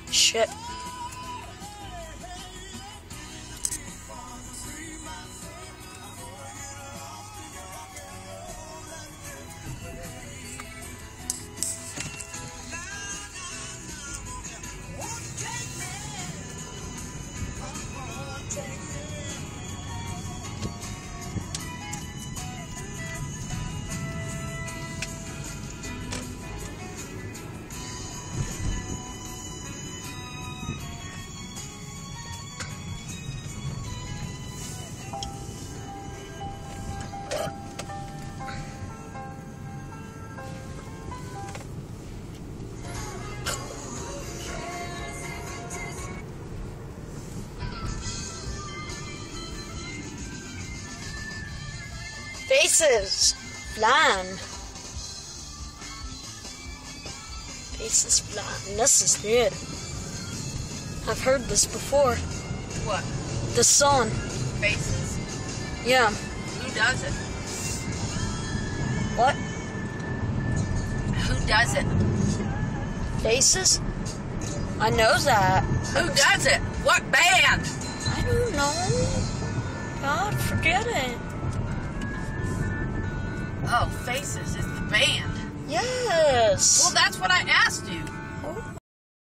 Shit. Faces flying. Faces flying. This is good. I've heard this before. What? The song. Faces? Yeah. Who does it? What? Who does it? Faces? I know that. Who does it? What band? I don't know. God, forget it. Oh, Faces is the band. Yes. Well, that's what I asked you.